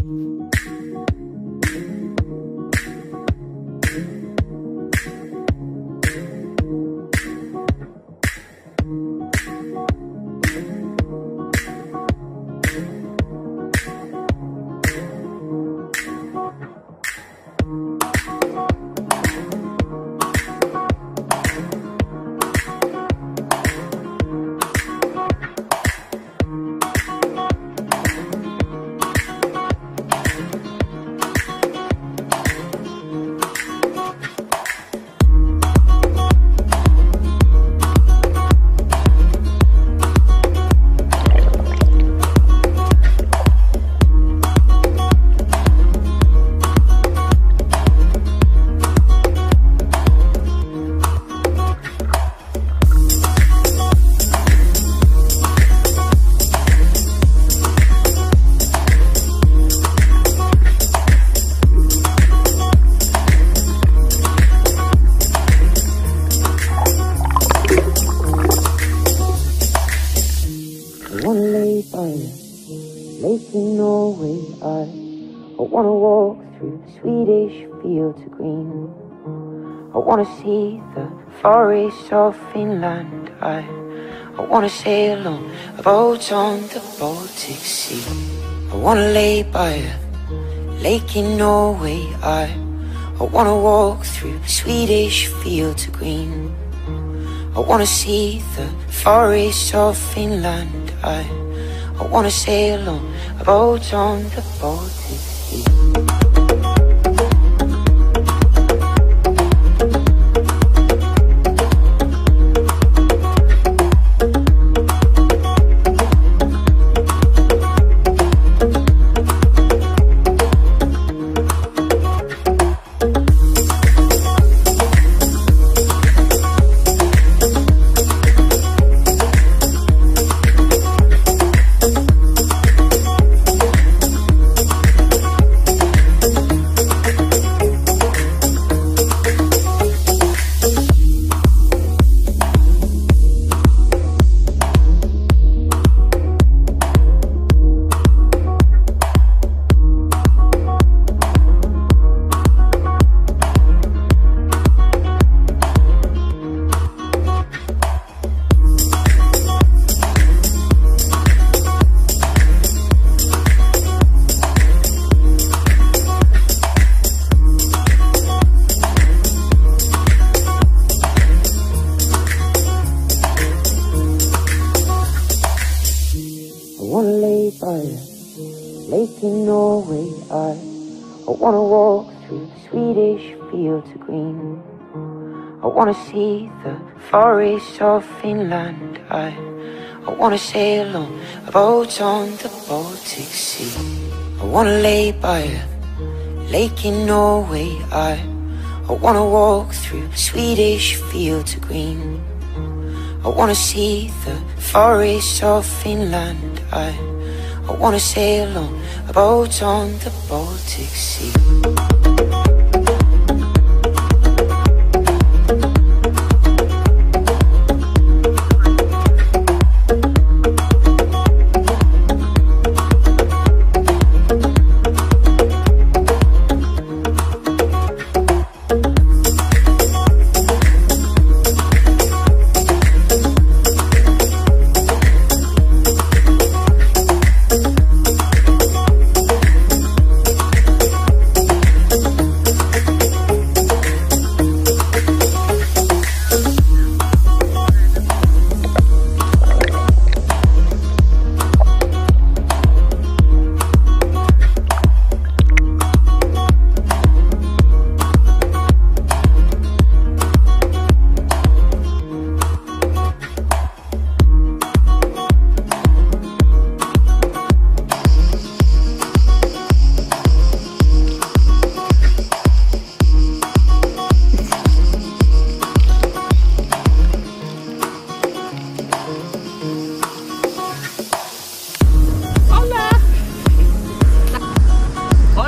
Lake in Norway, I wanna walk through Swedish fields of green. I wanna see the forests of Finland. I wanna sail on a boat on the Baltic Sea. I wanna lay by a lake in Norway. I wanna walk through Swedish fields of green. I wanna see the forests of Finland. I wanna sail on a boat on the Baltic Sea. I wanna lay by a lake in Norway. I wanna walk through Swedish fields of green. I wanna see the forests of Finland. I wanna sail on a boat on the Baltic Sea. I wanna lay by a lake in Norway. I wanna walk through Swedish fields of green. I wanna see the forests of Finland. I wanna sail on a boat on the Baltic Sea.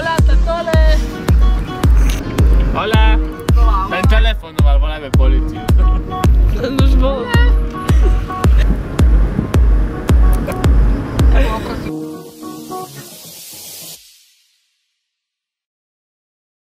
Hola! Ten telefonoval, voláme políciu.